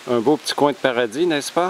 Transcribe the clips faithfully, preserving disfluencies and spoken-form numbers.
Un beau petit coin de paradis, n'est-ce pas?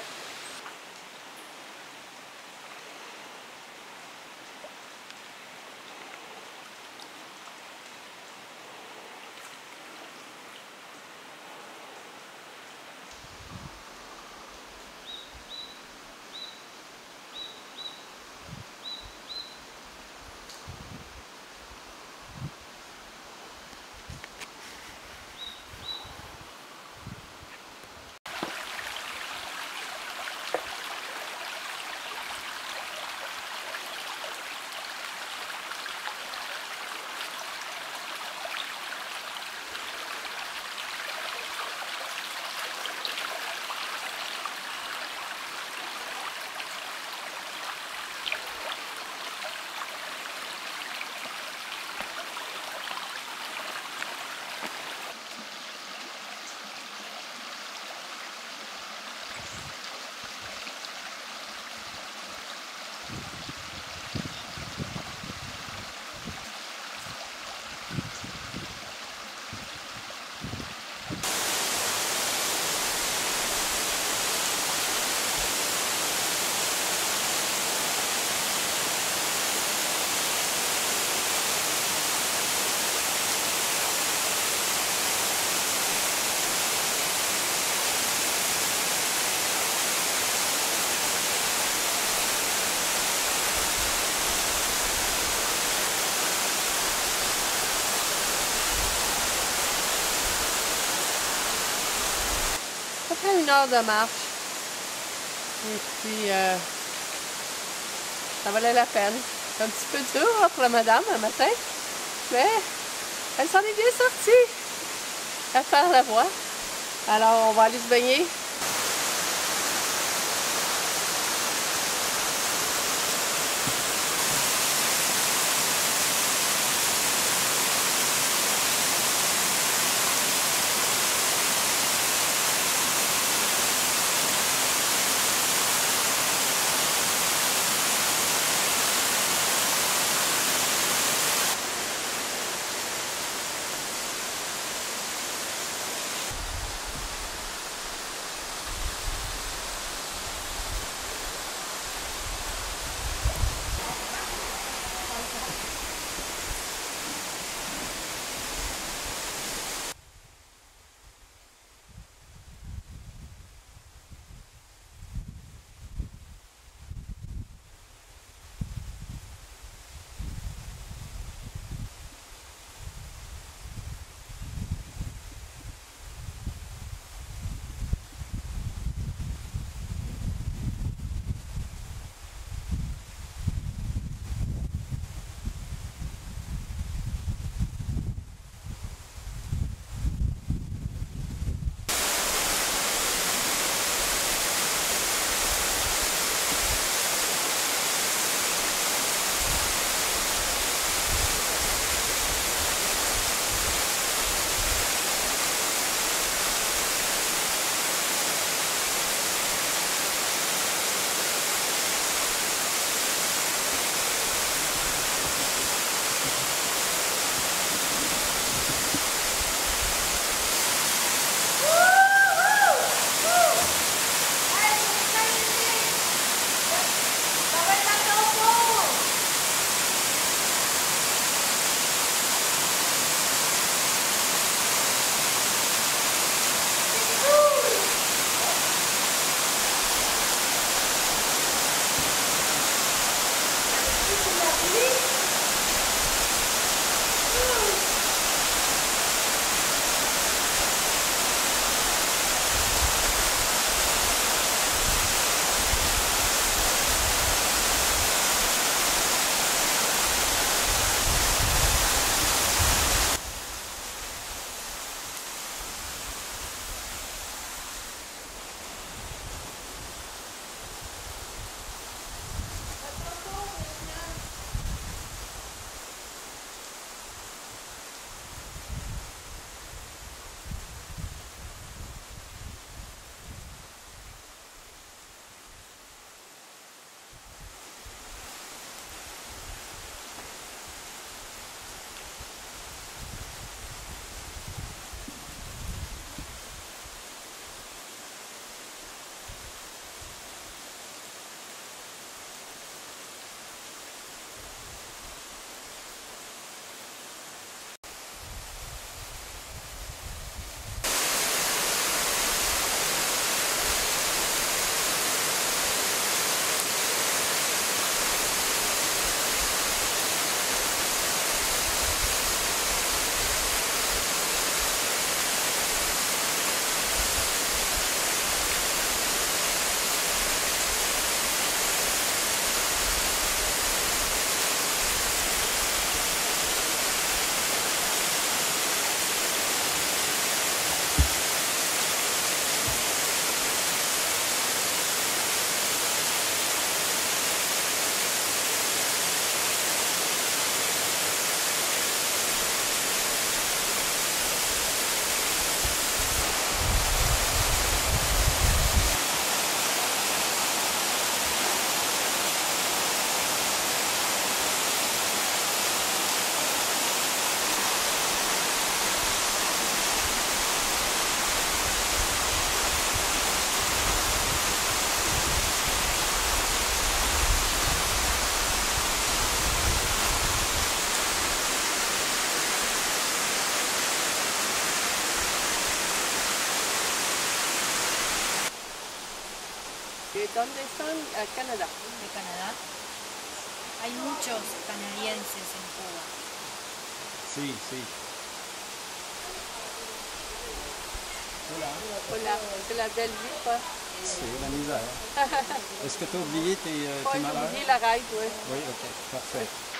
À peu près une heure de marche. Et puis, euh, ça valait la peine. C'est un petit peu dur hein, pour la madame un matin, mais elle s'en est bien sortie à faire la voie. Alors, on va aller se baigner. ¿De dónde son? Uh, Canadá. de Canadá. Hay muchos canadienses en Cuba. Sí, sí. Voilà. Voilà, c'est la belle vie, quoi. C'est la misère. Est-ce que tu as oublié tes, euh, Pas tes malheurs? oublier la ride, oui. Oui, ok, parfait.